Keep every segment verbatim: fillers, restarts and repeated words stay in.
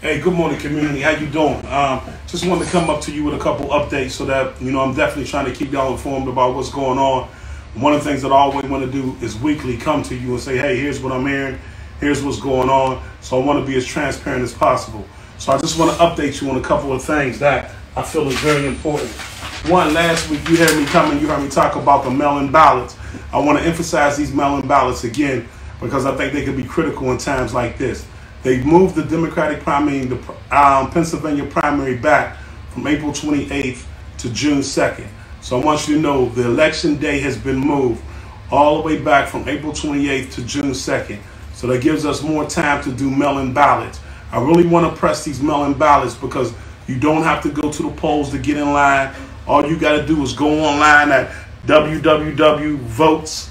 Hey, good morning, community. How you doing? Um, just wanted to come up to you with a couple updates so that, you know, I'm definitely trying to keep y'all informed about what's going on. One of the things that I always want to do is weekly come to you and say, hey, here's what I'm hearing. Here's what's going on. So I want to be as transparent as possible. So I just want to update you on a couple of things that I feel is very important. One, last week you heard me coming, you heard me talk about the mail-in ballots. I want to emphasize these mail-in ballots again because I think they could be critical in times like this. They moved the Democratic primary, the um, Pennsylvania primary back from April twenty-eighth to June second. So I want you to know the election day has been moved all the way back from April twenty-eighth to June second. So that gives us more time to do mail-in ballots. I really want to press these mail-in ballots because you don't have to go to the polls to get in line. All you got to do is go online at w w w dot votes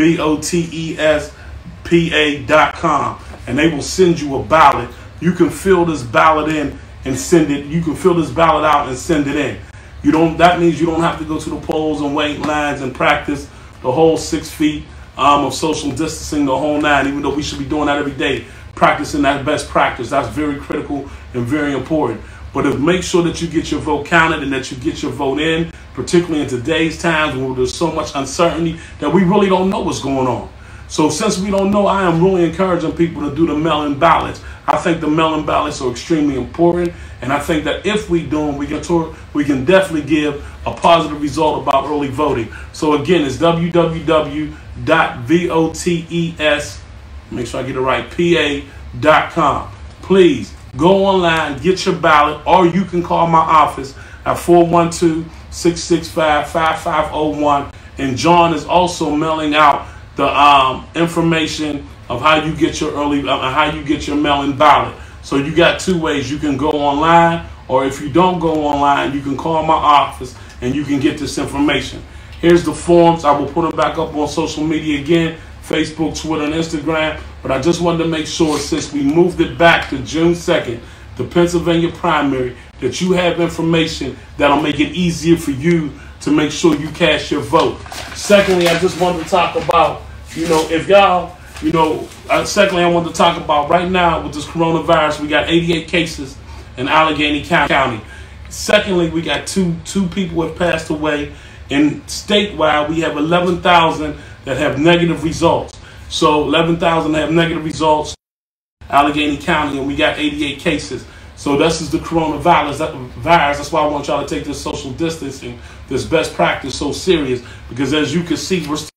p a dot com and they will send you a ballot. You can fill this ballot in and send it. You can fill this ballot out and send it in. You don't. That means you don't have to go to the polls and wait in lines and practice the whole six feet um, of social distancing, the whole nine. Even though we should be doing that every day, practicing that best practice. That's very critical and very important. But if, make sure that you get your vote counted and that you get your vote in, particularly in today's times where there's so much uncertainty that we really don't know what's going on. So since we don't know, I am really encouraging people to do the mail-in ballots. I think the mail-in ballots are extremely important, and I think that if we do them, we can, we can definitely give a positive result about early voting. So again, it's w w w dot votes, make sure I get it right, p a dot com. Please go online, get your ballot, or you can call my office at four one two, six six five, five five zero one. And John is also mailing out the um, information of how you get your early, uh, how you get your mail-in ballot. So you got two ways. You can go online, or if you don't go online, you can call my office and you can get this information. Here's the forms. I will put them back up on social media again, Facebook, Twitter, and Instagram. But I just wanted to make sure, since we moved it back to June second, the Pennsylvania primary, that you have information that'll make it easier for you to make sure you cast your vote. Secondly, I just wanted to talk about, you know, if y'all, you know, uh, secondly, I wanted to talk about right now with this coronavirus, we got eighty-eight cases in Allegheny County. Secondly, we got two two people have passed away. And statewide, we have eleven thousand that have negative results. So eleven thousand have negative results, Allegheny County, and we got eighty-eight cases. So this is the coronavirus. That virus. That's why I want y'all to take this social distancing, this best practice, so serious. Because as you can see, we're still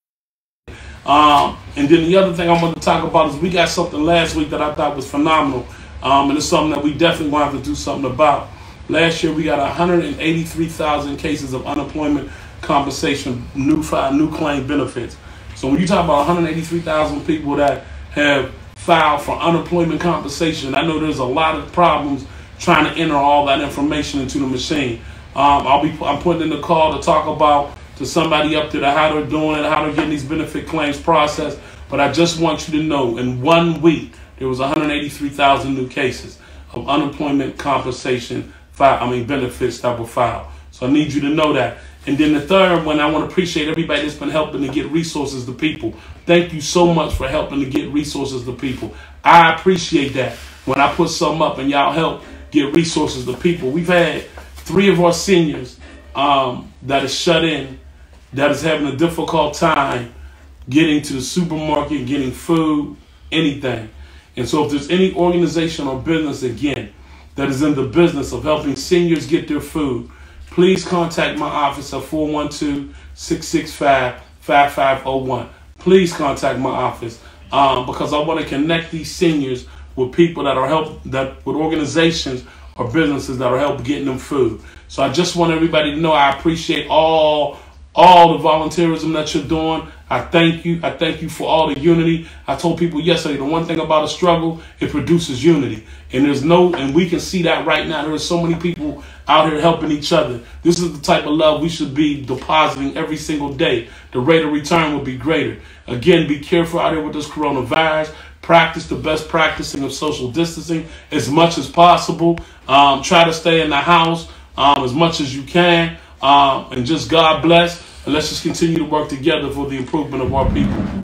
um, and then the other thing I want to talk about is we got something last week that I thought was phenomenal, um, and it's something that we definitely want to have to do something about. Last year we got one hundred eighty-three thousand cases of unemployment compensation, new file, new claim benefits. So when you talk about one hundred eighty-three thousand people that have filed for unemployment compensation, I know there's a lot of problems trying to enter all that information into the machine. Um, I'll be I'm putting in the call to talk about to somebody up there how they're doing it, how they're getting these benefit claims processed. But I just want you to know, in one week there was one hundred eighty-three thousand new cases of unemployment compensation, file, I mean benefits that were filed. So I need you to know that. And then the third one, I want to appreciate everybody that's been helping to get resources to people. Thank you so much for helping to get resources to people. I appreciate that. When I put something up and y'all help get resources to people. We've had three of our seniors um, that is shut in, that is having a difficult time getting to the supermarket, getting food, anything. And so if there's any organization or business, again, that is in the business of helping seniors get their food, please contact my office at four one two, six six five, five five zero one. Please contact my office um, because I want to connect these seniors with people that are help that with organizations or businesses that are help getting them food. So I just want everybody to know I appreciate all all the volunteerism that you're doing. I thank you. I thank you for all the unity. I told people yesterday, the one thing about a struggle, it produces unity. And there's no, and we can see that right now. There are so many people out here helping each other. This is the type of love we should be depositing every single day. The rate of return will be greater. Again, be careful out here with this coronavirus. Practice the best practicing of social distancing as much as possible. Um, try to stay in the house um, as much as you can. Um, and just God bless. And let's just continue to work together for the improvement of our people.